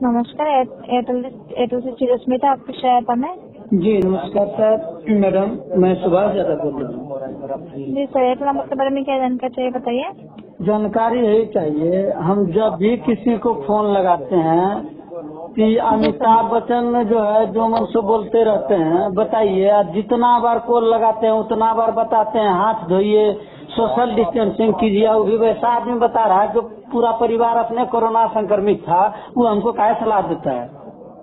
नमस्कार, एयरटेल से चिरस्मिता आपकी सहायता में। जी नमस्कार सर मैडम, मैं सुभाष यादव बोल रहा हूँ। जी सर, एयरटेल नंबर के बारे में क्या जानकारी चाहिए बताइए। जानकारी यही चाहिए, हम जब भी किसी को फोन लगाते हैं कि अमिताभ बच्चन जो है जो मन से बोलते रहते हैं, बताइए जितना बार कॉल लगाते हैं उतना बार बताते हैं हाथ धोइए, सोशल डिस्टेंसिंग कीजिए। वो भी वैसा आदमी बता रहा है जो पूरा परिवार अपने कोरोना संक्रमित था, वो हमको क्या सलाह देता है।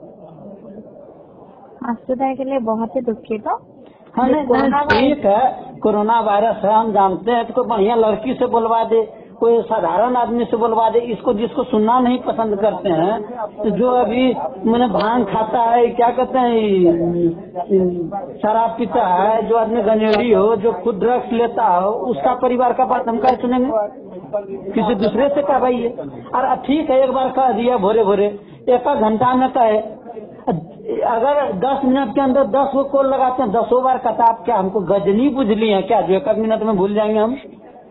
अस्पताल के लिए बहुत ही दुखित हो। हाँ ठीक है, कोरोना वायरस है हम जानते हैं, तो कोई बढ़िया लड़की से बुलवा दे, कोई साधारण आदमी से बुलवा दे। इसको जिसको सुनना नहीं पसंद करते हैं, तो जो अभी मैंने भांग खाता है, क्या कहते हैं शराब पीता है, जो आदमी गंजेड़ी हो, जो खुद ड्रग्स लेता हो, उसका परिवार का बात हम क्या सुनेंगे, किसी दूसरे से कहवाइए। और ठीक है, एक बार कह दिया भोरे भोरे, एक घंटा में कहे, अगर 10 मिनट के अंदर 10 वो कॉल लगाते हैं, 10 बार कहता, आप क्या हमको गजनी बुझली है क्या जो 1 मिनट में भूल जाएंगे हम।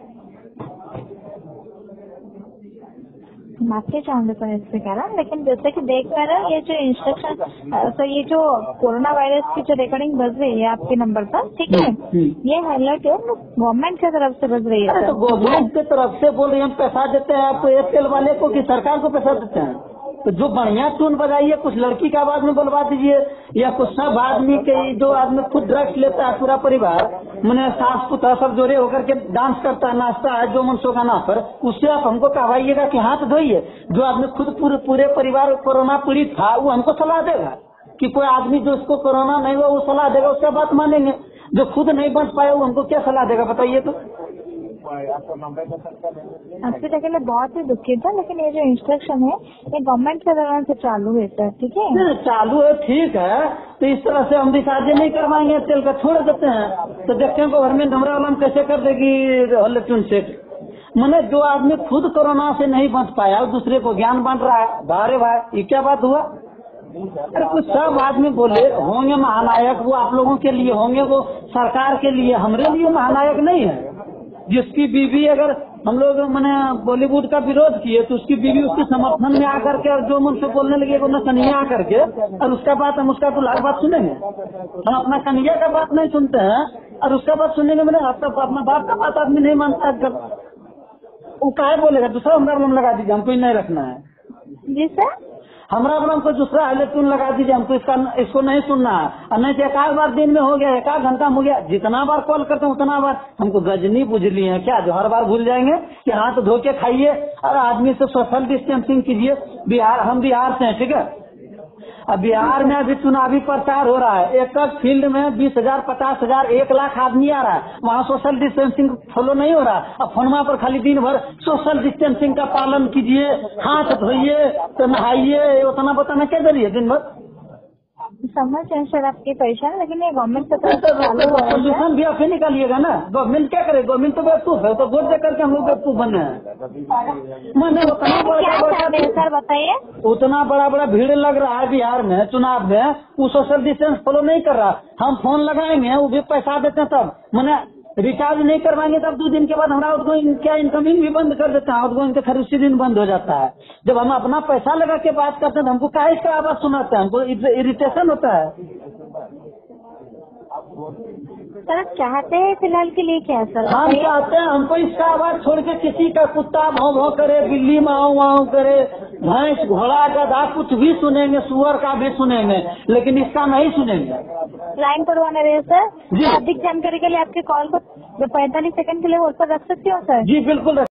माफी चाहूंगे सर इससे कारण, लेकिन जैसे कि देख पा रहे हैं ये जो इंस्ट्रक्शन सर, ये जो कोरोना वायरस की जो रिकॉर्डिंग बज रही है आपके नंबर पर, ठीक है, ये हाईलाइट है गवर्नमेंट की तरफ से बज रही है। तो गवर्नमेंट की तरफ से बोल रही है, हम पैसा देते हैं आपको एयरटेल वाले को कि सरकार को पैसा देते हैं। तो जो बढ़िया टून बजाइए, कुछ लड़की का आवाज में बुलवा दीजिए, या कुछ सब आदमी के जो आदमी खुद ड्रग्स लेता है पूरा परिवार, मैंने सास पुत्र सब जोड़े होकर के डांस करता है, नाचता है जो मन सो गाना पर, उससे आप हमको कहवाइएगा कि हाथ धोइए। जो आदमी खुद पूरे परिवार कोरोना पीड़ित था, वो हमको सलाह देगा कि कोई आदमी जो उसको कोरोना नहीं हुआ वो सलाह देगा, उसका बात मानेंगे। जो खुद नहीं बच पाया वो हमको क्या सलाह देगा बताइए। तो अस्पताल के लिए बहुत ही दुखित है, लेकिन ये जो इंस्ट्रक्शन है ये गवर्नमेंट के दौरान से चालू है सर, ठीक है। चालू है ठीक है, तो इस तरह से हम रिचार्ज नहीं करवाएंगे, तेल का छोड़ देते हैं, तो देखते हैं गवर्नमेंट हमारा वाला कैसे कर देगी हल्ले से। मैंने जो आदमी खुद कोरोना से नहीं बच पाया दूसरे को ज्ञान बांट रहा है, बारे भाई ये क्या बात हुआ। अरे कुछ सब आदमी बोले होंगे महानायक, वो आप लोगों के लिए होंगे, वो सरकार के लिए, हमारे लिए महानायक नहीं है। जिसकी बीवी, अगर हम लोग मैंने बॉलीवुड का विरोध किए तो उसकी बीवी उसके समर्थन में आकर के जो मुझसे बोलने लगे वो कन्हैया आकर के, और उसका बात हम उसका दुल्हा बात सुनेंगे। हम अपना कन्हैया का बात नहीं सुनते हैं और उसका बात सुनेंगे। मैंने अपना बाप का बात आदमी नहीं मानता, वो क्या बोलेगा, दूसरा हमारा नाम लगा दीजिए, हमको नहीं रखना है। जी सर, हमारा नाम को दूसरा हाईले ट्यून लगा दीजिए, हमको इसको नहीं सुनना है। और नहीं तो एक बार दिन में हो गया, 1 घंटा में हो गया, जितना बार कॉल करते हैं उतना बार हमको गजनी बुझली है क्या जो हर बार भूल जाएंगे कि हाथ धो के खाइए और आदमी से सोशल डिस्टेंसिंग कीजिए। हम बिहार से हैं, ठीक है। अब बिहार में अभी चुनावी प्रचार हो रहा है, एक फील्ड में 20,000, 50,000, 1 लाख आदमी आ रहा है, वहाँ सोशल डिस्टेंसिंग फॉलो नहीं हो रहा। अब फोनमा पर खाली दिन भर सोशल डिस्टेंसिंग का पालन कीजिए, हाथ धोइए, तो नहाइए, उतना बताना क्या करिए दिन भर। समझ है सर आपकी परेशानी, लेकिन ये गवर्नमेंट का सोल्यूशन भी आप ही निकालिएगा ना। गवर्नमेंट क्या करे, गवर्नमेंट तो बेवकूफ है, तो वोट दे करके हम लोग बेवकूफ बने हैं। मैंने सर बताइए, उतना बड़ा भीड़ लग रहा है बिहार में चुनाव में, वो सोशल डिस्टेंस फॉलो नहीं कर रहा। हम फोन लगाएंगे, वो भी पैसा देते हैं, तब मैंने रिचार्ज नहीं करवाएंगे तब 2 दिन के बाद हमारा आउटगोइंग क्या इनकमिंग भी बंद कर देता है। आउटगोइंग तो खैर उसी दिन बंद हो जाता है। जब हम अपना पैसा लगा के बात करते हैं तो हमको क्या इसका आवाज सुनाता है, हमको इरिटेशन होता है। सर चाहते हैं फिलहाल के लिए क्या सर? हम चाहते हैं हमको इसका आवाज छोड़ के किसी का कुत्ता भाव भाव करे, बिल्ली माओ माओ करे, भैंस घोड़ा गधा कुछ भी सुनेंगे, सुअर का भी सुनेंगे, लेकिन इसका नहीं सुनेंगे। लाइन करवाने रहे सर, अधिक जानकारी के लिए आपके कॉल को 45 सेकंड के लिए होल्ड पर रख सकती हूँ सर? जी बिल्कुल।